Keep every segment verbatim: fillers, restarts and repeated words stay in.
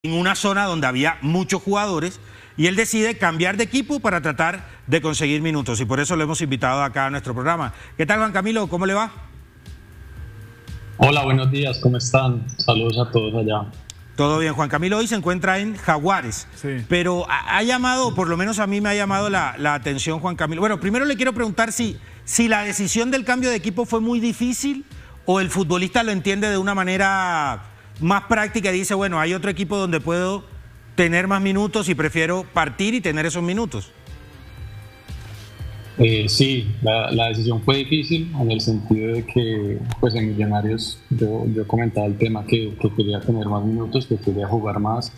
en una zona donde había muchos jugadores y él decide cambiar de equipo para tratar de conseguir minutos y por eso lo hemos invitado acá a nuestro programa. ¿Qué tal, Juan Camilo? ¿Cómo le va? Hola, buenos días, ¿cómo están? Saludos a todos allá. Todo bien, Juan Camilo hoy se encuentra en Jaguares, sí. Pero ha, ha llamado, por lo menos a mí me ha llamado la, la atención, Juan Camilo. Bueno, primero le quiero preguntar si, si la decisión del cambio de equipo fue muy difícil o el futbolista lo entiende de una manera más práctica y dice, bueno, hay otro equipo donde puedo tener más minutos y prefiero partir y tener esos minutos. Eh, sí, la, la decisión fue difícil en el sentido de que pues en Millonarios yo, yo comentaba el tema que, que quería tener más minutos, que quería jugar más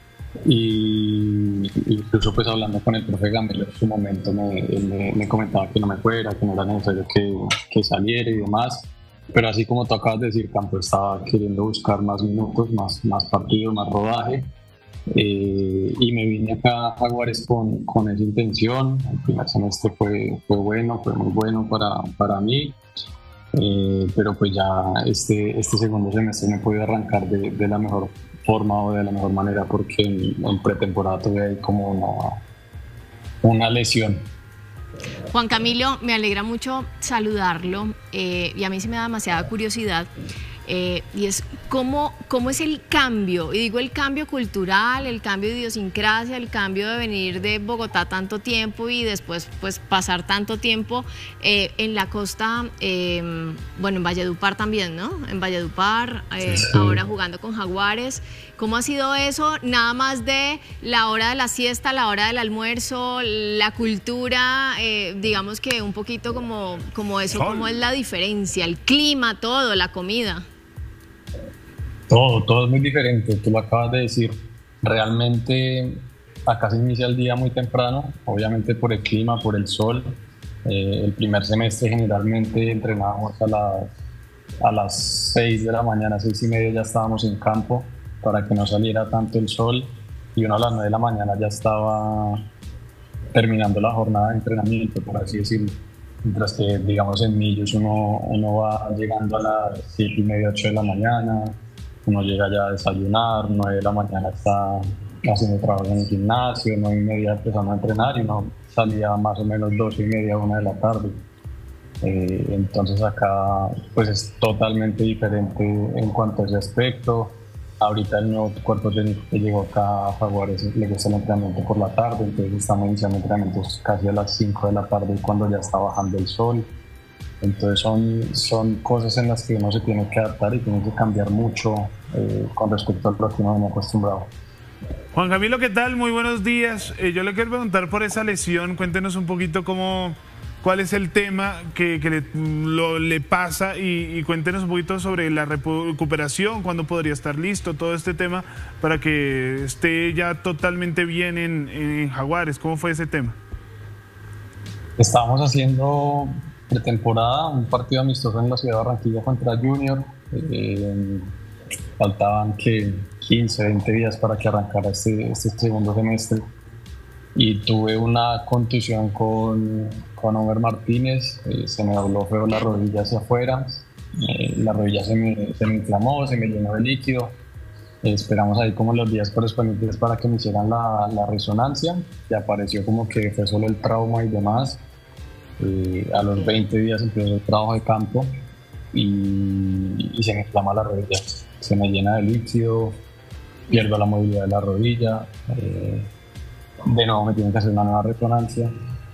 y incluso pues hablando con el profe Gamero en su momento me, me, me comentaba que no me fuera, que no era necesario que, que saliera y demás. Pero así como tú acabas de decir, Campo estaba queriendo buscar más minutos, más, más partidos, más rodaje. Eh, y me vine acá a Jaguares con, con esa intención. El primer semestre fue, fue bueno, fue muy bueno para, para mí. Eh, pero pues ya este, este segundo semestre me pude arrancar de, de la mejor forma o de la mejor manera porque en, en pretemporada tuve ahí como una, una lesión. Juan Camilo, me alegra mucho saludarlo eh, y a mí sí me da demasiada curiosidad eh, y es cómo, cómo es el cambio, y digo el cambio cultural, el cambio de idiosincrasia, el cambio de venir de Bogotá tanto tiempo y después pues pasar tanto tiempo eh, en la costa, eh, bueno, en Valledupar también, ¿no? En Valledupar, eh, sí, sí. Ahora jugando con Jaguares. ¿Cómo ha sido eso? Nada más de la hora de la siesta, la hora del almuerzo, la cultura, eh, digamos que un poquito como, como eso, Sol. ¿Cómo es la diferencia? El clima, todo, la comida. Todo, todo es muy diferente, tú lo acabas de decir. Realmente acá se inicia el día muy temprano, obviamente por el clima, por el sol. Eh, el primer semestre generalmente entrenábamos a las, a las seis de la mañana, seis y media ya estábamos en campo, para que no saliera tanto el sol, y uno a las nueve de la mañana ya estaba terminando la jornada de entrenamiento, por así decirlo. Mientras que, digamos, en Millos uno, uno va llegando a las siete y media, ocho de la mañana, uno llega ya a desayunar, nueve de la mañana está haciendo trabajo en el gimnasio, nueve y media empezando a entrenar y uno salía más o menos doce y media, una de la tarde. Eh, entonces acá pues es totalmente diferente en cuanto a ese aspecto. Ahorita el nuevo cuerpo técnico que llegó acá a Jaguares le gusta el entrenamiento por la tarde, entonces estamos iniciando entrenamientos casi a las cinco de la tarde cuando ya está bajando el sol. Entonces son, son cosas en las que uno se tiene que adaptar y tiene que cambiar mucho eh, con respecto a lo que uno no acostumbrado. Juan Camilo, ¿qué tal? Muy buenos días. Eh, yo le quiero preguntar por esa lesión, cuéntenos un poquito cómo... ¿Cuál es el tema que, que le, lo, le pasa? Y, y cuéntenos un poquito sobre la recuperación, cuándo podría estar listo, todo este tema, para que esté ya totalmente bien en, en Jaguares. ¿Cómo fue ese tema? Estábamos haciendo pretemporada, un partido amistoso en la ciudad de Barranquilla contra Junior. Eh, faltaban que quince, veinte días para que arrancara este, este segundo semestre. Y tuve una contusión con, con Homer Martínez, eh, se me dobló feo la rodilla hacia afuera, eh, la rodilla se me, se me inflamó, se me llenó de líquido. Eh, esperamos ahí como los días correspondientes para que me hicieran la, la resonancia, y apareció como que fue solo el trauma y demás. Eh, a los veinte días empezó el trabajo de campo y, y se me inflama la rodilla, se me llena de líquido, pierdo la movilidad de la rodilla. Eh, de nuevo me tienen que hacer una nueva resonancia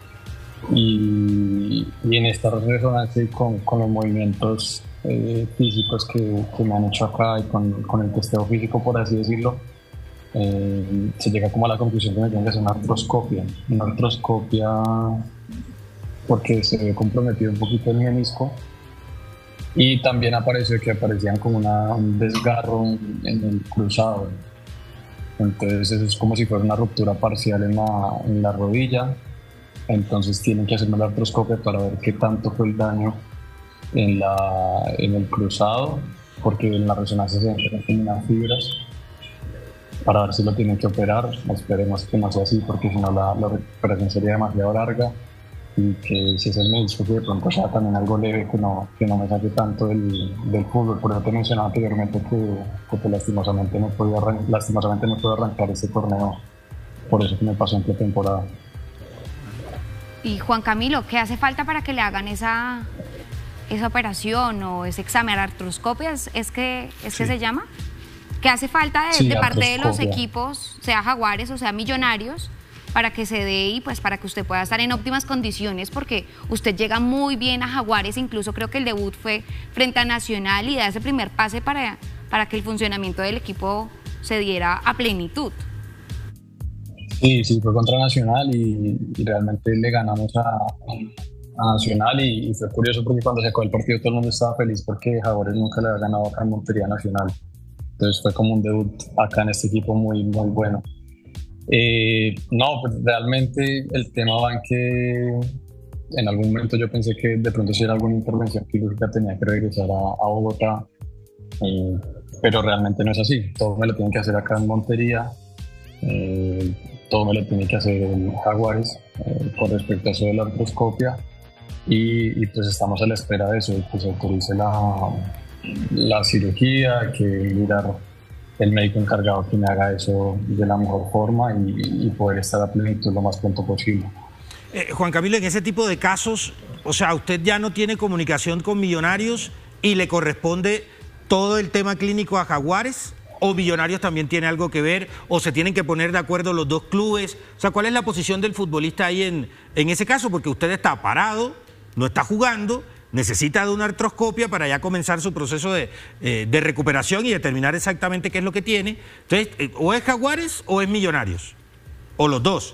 y, y en esta resonancia y con, con los movimientos eh, físicos que, que me han hecho acá y con, con el testeo físico, por así decirlo, eh, se llega como a la conclusión que me tienen que hacer una artroscopia una artroscopia porque se ve comprometido un poquito el menisco y también apareció que aparecían como una, un desgarro en, en el cruzado. Entonces eso es como si fuera una ruptura parcial en la, en la rodilla. Entonces tienen que hacerme la artroscopia para ver qué tanto fue el daño en, la, en el cruzado, porque en la resonancia se encuentran como unas fibras, para ver si lo tienen que operar. Esperemos que no sea así, porque si no la, la recuperación sería demasiado larga. y que si ese me dijo que de pronto sea también algo leve, que no, que no me saque tanto del, del fútbol. Por eso te mencionaba anteriormente que, que pues, lastimosamente, no podía, lastimosamente no puedo arrancar ese torneo, por eso que me pasó en pretemporada. Y Juan Camilo, ¿qué hace falta para que le hagan esa, esa operación o ese examen? ¿Artroscopia es que, es sí. que se llama? ¿Qué hace falta de, sí, de parte de los equipos, sea Jaguares o sea Millonarios, para que se dé y pues para que usted pueda estar en óptimas condiciones? Porque usted llega muy bien a Jaguares, incluso creo que el debut fue frente a Nacional y da ese primer pase para, para que el funcionamiento del equipo se diera a plenitud. Sí, sí, fue contra Nacional y, y realmente le ganamos a, a Nacional y, y fue curioso porque cuando se acabó el partido todo el mundo estaba feliz porque Jaguares nunca le había ganado acá en Montería Nacional. Entonces fue como un debut acá en este equipo muy, muy bueno. Eh, no, pues realmente el tema va en que en algún momento yo pensé que de pronto si era alguna intervención quirúrgica tenía que regresar a, a Bogotá, eh, pero realmente no es así. Todo me lo tienen que hacer acá en Montería. Eh, todo me lo tiene que hacer en Jaguares eh, con respecto a eso de la artroscopia y, y pues estamos a la espera de eso, de que se autorice la, la cirugía, que mirar el médico encargado que me haga eso de la mejor forma y, y poder estar a plenitud lo más pronto posible. Eh, Juan Camilo, en ese tipo de casos, o sea, usted ya no tiene comunicación con Millonarios y le corresponde todo el tema clínico a Jaguares, o Millonarios también tiene algo que ver, o se tienen que poner de acuerdo los dos clubes. O sea, ¿cuál es la posición del futbolista ahí en, en ese caso? Porque usted está parado, no está jugando, necesita de una artroscopia para ya comenzar su proceso de, eh, de recuperación y determinar exactamente qué es lo que tiene. Entonces, eh, o es Jaguares o es Millonarios, o los dos.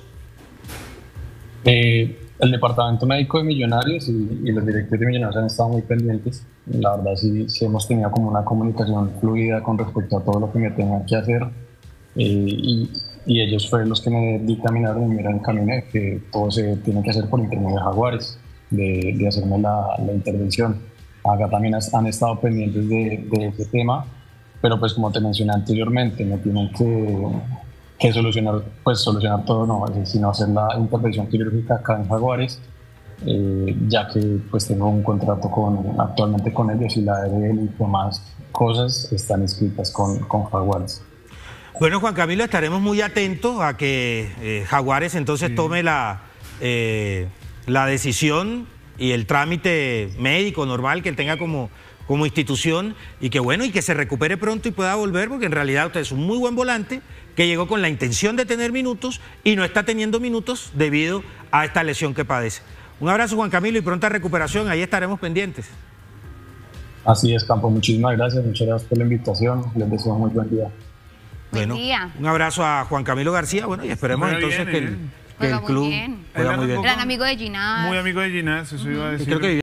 Eh, el departamento médico de Millonarios y, y los directivos de Millonarios han estado muy pendientes. La verdad sí, sí hemos tenido como una comunicación fluida con respecto a todo lo que me tengan que hacer eh, y, y ellos fueron los que me dictaminaron y me encaminé que todo se tiene que hacer por intermedio de Jaguares, de, de hacerme la, la intervención. Acá también has, han estado pendientes de, de ese tema, pero pues como te mencioné anteriormente, me tienen que, que solucionar, pues solucionar todo, no, sino hacer la intervención quirúrgica acá en Jaguares. Eh, ya que pues tengo un contrato con, actualmente con ellos y la de él y demás cosas están escritas con, con Jaguares. Bueno, Juan Camilo, estaremos muy atentos a que eh, Jaguares entonces sí. tome la, eh, la decisión y el trámite médico normal que él tenga como, como institución y que bueno, y que se recupere pronto y pueda volver, porque en realidad usted es un muy buen volante que llegó con la intención de tener minutos y no está teniendo minutos debido a esta lesión que padece. Un abrazo, Juan Camilo, y pronta recuperación. Ahí estaremos pendientes. Así es, Campo. Muchísimas gracias. Muchas gracias por la invitación. Les deseo un muy buen día. Buen bueno, día. Un abrazo a Juan Camilo García. Bueno, y esperemos Juega entonces bien, que el, bien. que el club bien. juega muy bien. Gran amigo de Ginás. Muy amigo de Ginás, eso iba a decir. Creo que